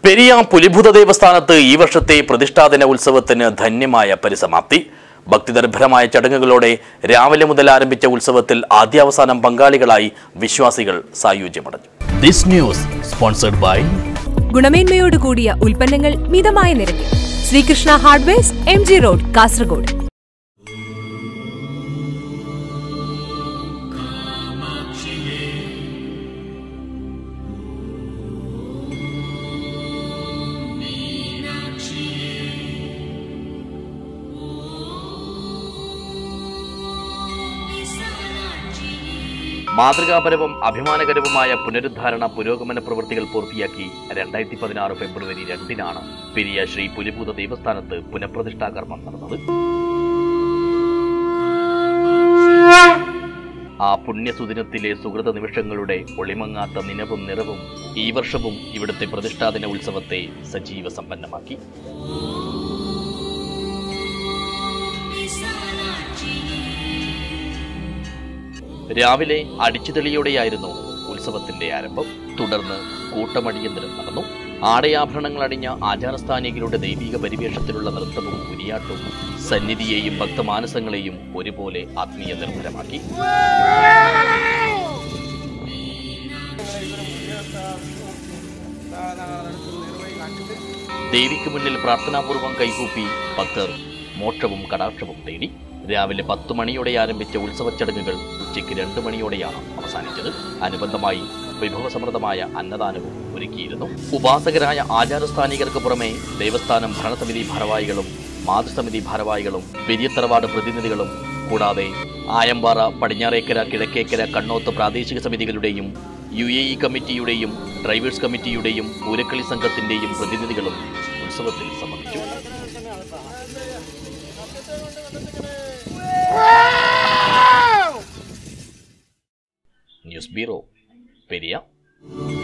പെരിയ പുലിഭൂത ദേവസ്ഥാനത്ത് ഈ വർഷത്തെ പ്രതിഷ്ഠാദിന ഉത്സവത്തിന് ധന്യമായ പരിസമാപ്തി. ഭക്തിനിർഭരമായ ചടങ്ങുകളോടെ രാവിലെ മുതൽ ആരംഭിച്ച ഉത്സവത്തിൽ ആദ്യാവസാനം പങ്കാളികളായി വിശ്വാസികൾ സായുജ്യമടഞ്ഞു. ദിസ് ന്യൂസ് സ്പോൺസർഡ് ബൈ ഗുണമേന്മയോട് കൂടിയ ഉൽപ്പന്നങ്ങൾ മിതമായ നിരക്കിൽ Sreekrishna hardwares, MG road, Kasaragod. മാതൃകാപരവും അഭിമാനകരവുമായ പുനരുദ്ധാരണ പുരോഗമന പ്രവൃത്തികൾ പൂർത്തിയാക്കി 2016 ഫെബ്രുവരി 2-നാണ് പെരിയ ശ്രീ പുലിഭൂത ദേവസ്ഥാനത്ത് പുനഃപ്രതിഷ്ഠാകർമ്മം നടന്നത്. ആ പുണ്യസുദിനത്തിലെ സുഹൃത നിമിഷങ്ങളുടെ ഒളിമങ്ങാത്ത നിനവും നിറവും ഈ വർഷവും ഇവിടുത്തെ പ്രതിഷ്ഠാദിന ഉത്സവത്തെ സജീവ സമ്പന്നമാക്കി. രാവിലെ അടിച്ചുതെളിയോടെയായിരുന്നു ഉത്സവത്തിന്റെ ആരംഭം. തുടർന്ന് കൂട്ടമടിയന്തരം നടന്നു. ആടയാഭരണങ്ങൾ അണിഞ്ഞ ആചാരസ്ഥാനികളുടെ ദൈവിക പരിവേഷത്തിലുള്ള നൃത്തവും ഉരിയാട്ടവും സന്നിധിയെയും ഭക്തമാനസങ്ങളെയും ഒരുപോലെ ആത്മീയ നിർഭരമാക്കി. ദേവിക്ക് മുന്നിൽ പ്രാർത്ഥനാപൂർവം കൈകൂപ്പി ഭക്തർ മോക്ഷവും കടാക്ഷവും തേടി. രാവിലെ 10 മണിയോടെ ആരംഭിച്ച ഉത്സവ ചടങ്ങുകൾ ഉച്ചയ്ക്ക് 2 മണിയോടെയാണ് അവസാനിച്ചത്. അനുബന്ധമായി വിഭവസമൃദ്ധമായ അന്നദാനവും ഒരുക്കിയിരുന്നു. ഉപാസകരായ ആചാരസ്ഥാനികർക്ക് പുറമെ ദേവസ്ഥാനം ഭരണസമിതി ഭാരവാഹികളും മാതൃസമിതി ഭാരവാഹികളും പെരിയത്തറവാട് പ്രതിനിധികളും കൂടാതെ ആയമ്പാറ, പടിഞ്ഞാറേക്കര, കിഴക്കേക്കര, കണ്ണോത്ത് പ്രാദേശിക സമിതികളുടെയും UAE കമ്മിറ്റിയുടെയും ഡ്രൈവേഴ്സ് കമ്മിറ്റിയുടെയും പൂരക്കളി സംഘത്തിന്റെയും പ്രതിനിധികളും ഉത്സവത്തിൽ സംബന്ധിച്ചു. News bureau, Periya.